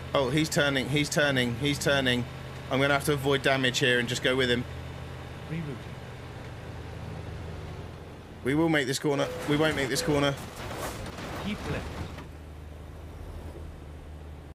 Oh, he's turning. He's turning. He's turning. I'm going to have to avoid damage here and just go with him. Rerouting. We will make this corner. We won't make this corner. Keep left.